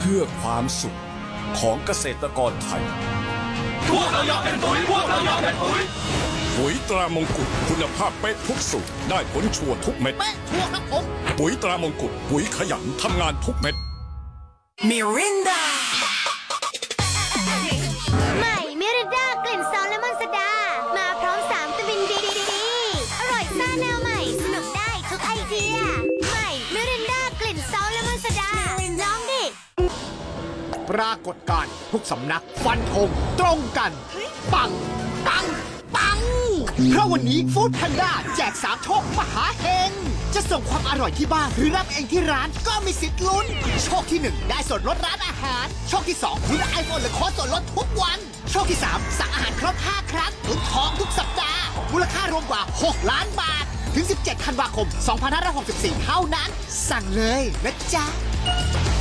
พื่อความสุขของเกษตรกรไทยพวกเราอยากเป็นปุ๋ยปุ๋ยตรามงกุฎคุณภาพเป๊ะทุกสูตรได้ผลชัวร์ทุกเม็ดเป๊ะชัวร์ครับผมปุ๋ยตรามงกุฎปุ๋ยขยันทำงานทุกเม็ดมิรินดาใหม่มิรินดากลิ่นซอสเลมอนโซดามาพร้อม3วิตามินดีอร่อยซ่าแนวใหม่สนุกได้ทุกไอเดียใหม่มิรินดากลิ่นซอสเลมอนโซดาลองดิปรากฏการณ์ทุกสำนักฟันธงตรงกันปังเพราะวันนี้ฟู้ดแพนด้าแจก3โชคมหาเฮงจะส่งความอร่อยที่บ้านหรือรับเองที่ร้านก็มีสิทธิ์ลุ้นโชคที่1ได้ส่วนลดร้านอาหารโชคที่2ลุ้นไอโฟนหรือโค้ดส่วนลดทุกวันโชคที่3สั่งอาหารครบ5ครั้งลุ้นทองทุกสัปดาห์มูลค่ารวมกว่า6ล้านบาทถึง17ธันวาคม2564เท่านั้นสั่งเลยนะจ๊ะ